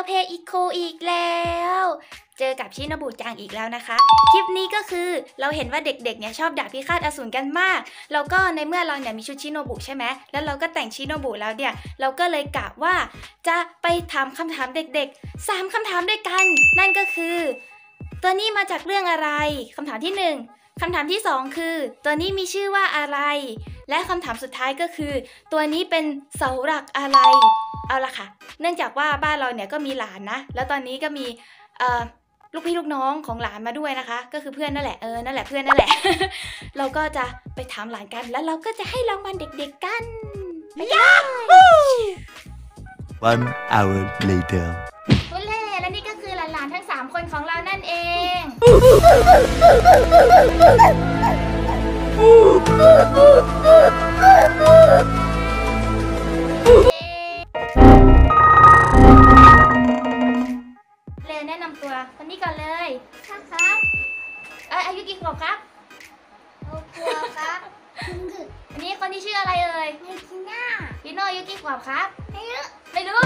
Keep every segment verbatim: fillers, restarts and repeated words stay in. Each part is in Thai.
เพอีโคอีกแล้วเจอกับชิโนบุจังอีกแล้วนะคะคลิปนี้ก็คือเราเห็นว่าเด็กๆเนี่ยชอบดาบพิฆาตอสูรกันมากแล้วก็ในเมื่อเราเนี่ยมีชุดชิโนบุใช่ไหมแล้วเราก็แต่งชิโนบุแล้วเนี่ยเราก็เลยกะว่าจะไปถามคำถามเด็กๆสามคำถามด้วยกันนั่นก็คือตัวนี้มาจากเรื่องอะไรคำถามที่หนึ่งคำถามที่สองคือตัวนี้มีชื่อว่าอะไรและคำถามสุดท้ายก็คือตัวนี้เป็นเสาหลักอะไรเอาล่ะค่ะเนื่องจากว่าบ้านเราเนี่ยก็มีหลานนะแล้วตอนนี้ก็มีเอ่อลูกพี่ลูกน้องของหลานมาด้วยนะคะก็คือเพื่อนนั่นแหละเออนั่นแหละเพื่อนนั่นแหละ เราก็จะไปถามหลานกันแล้วเราก็จะให้รางวัลเด็กๆกันยาฮู One hour later โอเล่และนี่ก็คือหลานๆทั้งสามคนของเรานั่นเอง เลแนะนำตัวคนนี้ก่อนเลยครับครับเอ้ยอายุกี่ขวบครับหกขวบครับอันนี้คนที่ชื่ออะไรเอ่ยพีน่าพีโน่อายุกี่ขวบครับไม่รู้ไม่รู้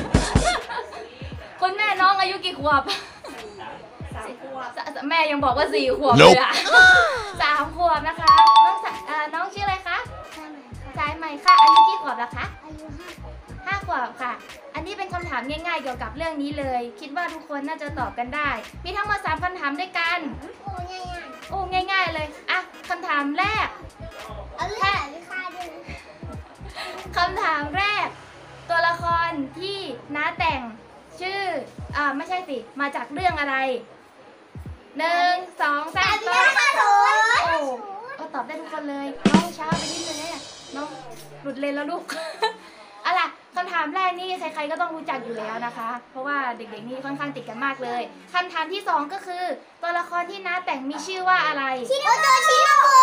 คุณแม่น้องอายุกี่ขวบสามขวบแม่ยังบอกว่าสี่ขวบเลยอะสามขวบนะคะน้องเอ่อน้องชื่ออะไรคะสายใหม่ค่ะอายุกี่ขวบแล้วคะอายุห้าขวบค่ะอันนี้เป็นคำถามง่ายๆเกี่ยวกับเรื่องนี้เลยคิดว่าทุกคนน่าจะตอบกันได้มีทั้งหมดสามคำถามด้วยกันโอ้ง่ายๆโอ้ง่ายๆเลยอ่ะคำถามแรกเอาเรื่องวิชาด้วยคำถามแรกตัวละครที่น้าแต่งชื่ออ่าไม่ใช่สิมาจากเรื่องอะไรหนึ่งสองสามตอบโอ้ก็ตอบได้ทุกคนเลยน้องช้าไปนิดนึงเนี่ยน้องหลุดเลนแล้วลูกเอาล่ะคำถามแรกนี่ใครๆก็ต้องรู้จักอยู่แล้วนะคะเพราะว่าเด็กๆนี่ค่อนข้างติดกันมากเลยคำถามที่สองก็คือตัวละครที่น้าแต่งมีชื่อว่าอะไรชิโนบุชิโนบุ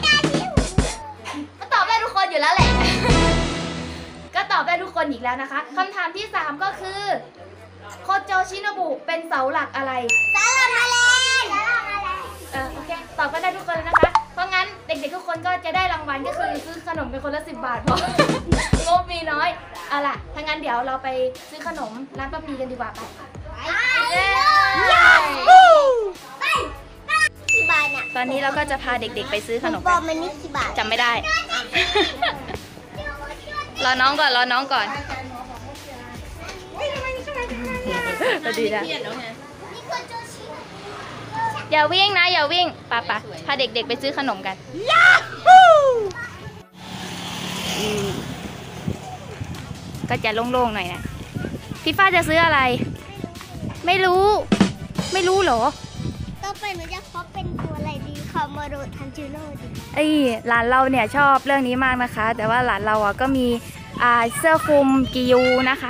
ก็ตอบได้ทุกคนอยู่แล้วแหละ ก็ตอบได้ทุกคนอีกแล้วนะคะคำถามที่สามก็คือโคโจชิโนบุเป็นเสาหลักอะไรเสาหลักแมลงเออโอเคตอบก็ได้ทุกคนเลยนะคะเพราะงั้นเด็กๆทุกคนก็จะได้รางวัลก็คือซื้อขนมเป็นคนละสิบบาทเพราะ งบมีน้อยเอาล่ะถ้างั้นเดี๋ยวเราไปซื้อขนมร้านป้าปีกันดีกว่าไปกี่บาทเนี่ยตอนนี้เราก็จะพาเด็กๆไปซื้อขนมกันจำไม่ได้ รอน้องก่อนรอน้องก่อนสวัสดีนะอย่าวิ่งนะอย่าวิ่งป่ะป่ะพาเด็กๆไปซื้อขนมกันก็จะโล่งๆหน่อยนะพี่ฟ้าจะซื้ออะไรไม่รู้ไม่รู้เหรอต่อไปหนูจะขอเป็นตัวอะไรดีคามาโรทันจิโร่ดีไอ้หลานเราเนี่ยชอบเรื่องนี้มากนะคะแต่ว่าหลานเราอ่ะก็มีอ่าเสื้อคลุมกิยูนะคะ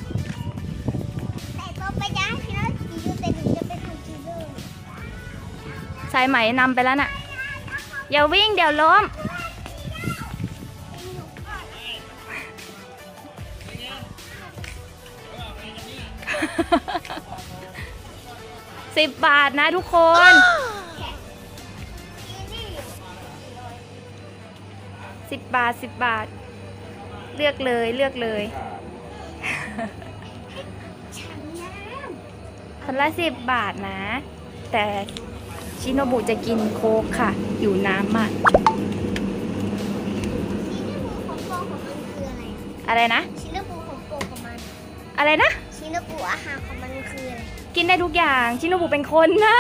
แต่ต่อไปจะให้พี่น้องกิยูแต่หนูจะเป็นทันจิโร่สายไหมนำไปแล้วน่ะอย่าวิ่งเดี๋ยวล้มสิบบาทนะทุกคนสิบบาทสิบบาทเลือกเลยเลือกเลยคนละสิบบาทนะแต่ชิโนบุจะกินโค้กค่ะอยู่น้ำมากอะไรนะชิโนบุของโปรของมันอะไรนะชิโนบุอาหารของมันคืออะไรกินได้ทุกอย่างชิโนบุเป็นคนนะ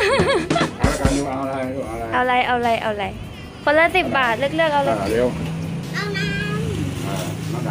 เอาอะไรเอาอะไรเอาอะไรคนละสิบบาทเลือกเลือกเอาเลยเร็วเอาน้ำน้ำไหน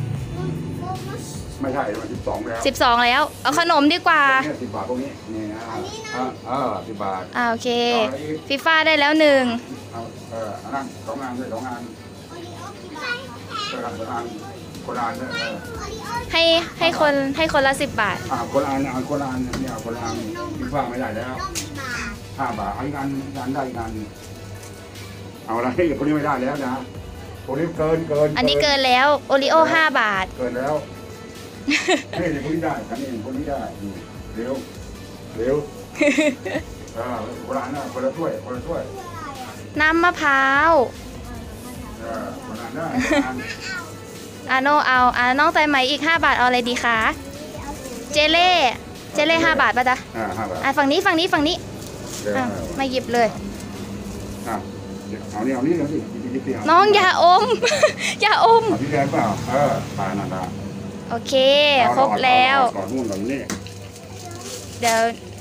ไม่ใช่มันสิบสองแล้วสิบสองแล้วเอาขนมดีกว่าเนี่ยสิบบาทพวกนี้นี่นะเออสิบบาทอ่าโอเคฟีฟ่าได้แล้วหนึ่งเออนั่งสองงานด้วยสองงานคนละคนละคนละให้ให้คนให้คนละสิบบาทอ่าคนละอันคนละอันเนี่ยคนละอันฟีฟ่าไม่ได้แล้วห้าบาทอันกันอันได้กันเอาอะไรคนนี้ไม่ได้แล้วนะคนนี้เกินเกินอันนี้เกินแล้วโอริโอห้าบาทเกินแล้วนี่คนนี้ได้กันนี่คนนี้ได้เร็วเร็วเออคนละนะคนละถ้วยคนละถ้วยน้ำมะพร้าวเออคนละได้อาโนเอาอ่าน้องใจไหมอีกห้าบาทเอาอะไรดีคะเจเล่เจเล่ห้าบาทป่ะจ๊ะอ่าห้าบาทอ่ะฝั่งนี้ฝั่งนี้ฝั่งนี้เดี๋ยวอ่ะเอามาหยิบเลยอ่ะเอานี่เอานี่เอานี่หยิบหยิบหยิบน้องอย่าอม อย่าอมเอาพี่แดงเปล่าเออปลาหนาดาโอเคครบแล้วก่อนนู่นก่อนนี่เดี๋ยว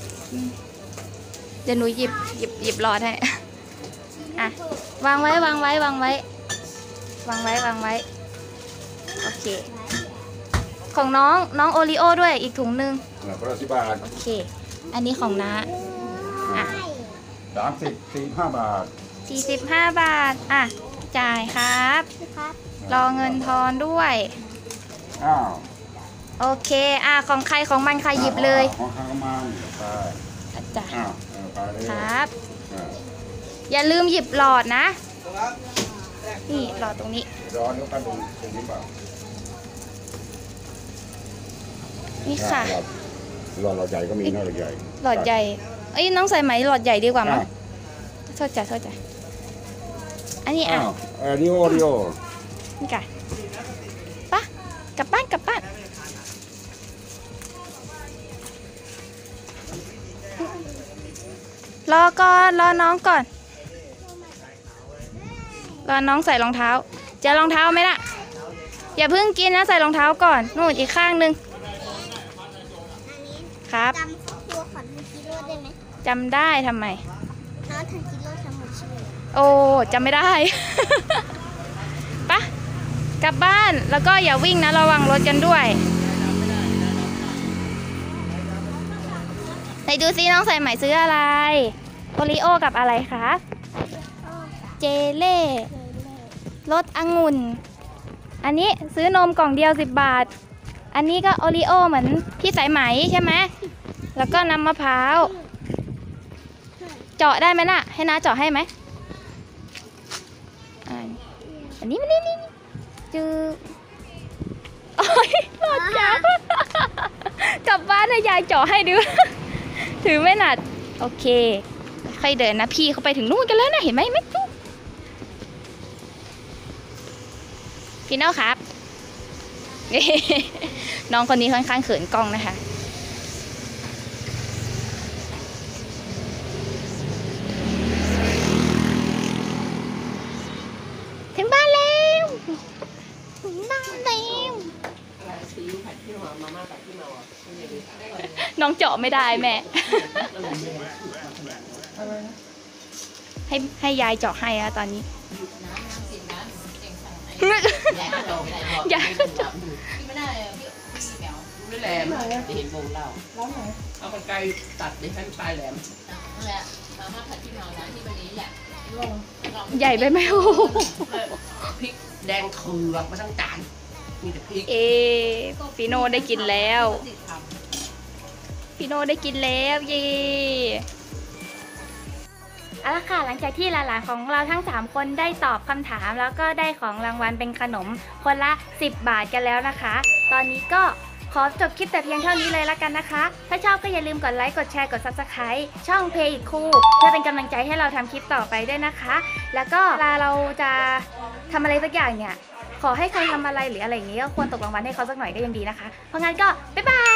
เดี๋ยวหนูหยิบหยิบหยิบหลอดให้อ่ะวางไว้วางไว้วางไว้วางไว้วางไว้โอเคของน้องน้องโอริโอด้วยอีกถุงนึงแล้วก็สิบบาทโอเคอันนี้ของน้าอ่ะสามสิบสี่ห้าบาทสี่สิบห้าบาทอ่ะจ่ายครับครับรอเงินทอนด้วยอ้าวโอเคอ่ะของใครของมันใครหยิบเลยของข้างมันไปจ้ะอ้าวเออไปเลยครับเอออย่าลืมหยิบหลอดนะ นี่หลอดตรงนี้ร้อนแล้วกันตรงตรงนี้เปล่านี่ค่ะหลอดหลอดใหญ่ก็มีนะหลอดใหญ่หลอดใหญ่เอ้ยน้องใส่ไหมหลอดใหญ่ดีกว่ามั้อ้าง วโทษจ้ะโทษจ้ะอันนี้อ่ะอ้าวเออนี่โอริโอนี่ค่ะปะกลับบ้านกลับบ้านรอก่อนรอน้องก่อนรอน้องใส่รองเท้าเจะรองเท้าไหมล่ะอย่าเพิ่งกินนะใส่รองเท้าก่อนนู่นอีกข้างหนึ่งครับจำครอบครัวของทันจิโร่ได้ไหมจำได้ทำไมน้องทันจิโร่ทั้งหมดชื่อโอ้จำไม่ได้ ปะกลับบ้านแล้วก็อย่าวิ่งนะระวังรถกันด้วยไหนดูซิน้องใส่ไหมซื้ออะไรโอริโอกับอะไรคะเจเล่รสองุ่นอันนี้ซื้อนมกล่องเดียวสิบบาทอันนี้ก็โอริโอเหมือนพี่สายไหมใช่ไหมแล้วก็น้ำมะพร้าวเจาะได้ไหมน่ะให้น้าเจาะให้ไหมอ่าอันนี้มันนี่นี่จือโอ้ยหลอดจับ กลับบ้านให้ยายเจาะให้ดู ถือไม่หนัดโอเคค่อยเดินนะพี่เขาไปถึงนู่นกันแล้วนะเห็นไหมไม่รู้พี่น้องครับ น้องคนนี้ค่อนข้างเขินกล้องนะคะถึงบ้านแล้วถึงบ้านแล้วน้องเจาะไม่ได้แม่ ให้ให้ยายเจาะให้อะตอนนี้ยายก็เจาะไม่ได้เลยพี่แมวไม่แหลมจะเห็นวงเราเอากรรไกรตัดดิให้มันปลายแหลมนั่นแหละมาม่าผัดที่เมานะที่วันนี้แหละใหญ่ไปไหมโอ้โหพริกแดงเถือกมาทั้งจานมีแต่พริกเอปีโน่ได้กินแล้วปีโน่ได้กินแล้วเย่เอาละค่ะหลังจากที่หลานๆของเราทั้งสามคนได้ตอบคำถามแล้วก็ได้ของรางวัลเป็นขนมคนละสิบบาทกันแล้วนะคะ ตอนนี้ก็ขอจบคลิปแต่เพียงเท่านี้เลยละกันนะคะถ้าชอบก็อย่าลืมกดไลค์กดแชร์กด ซับสไครบ์ ช่อง Play It Cool เพื่อเป็นกำลังใจให้เราทำคลิปต่อไปด้วยนะคะ แล้วก็เวลาเราจะทำอะไรสักอย่างเนี่ยขอให้ใครทำอะไรหรืออะไรอย่างนี้ก็ควรตกรางวัลให้เขาสักหน่อยก็ยังดีนะคะเพราะงั้นก็บ๊ายบาย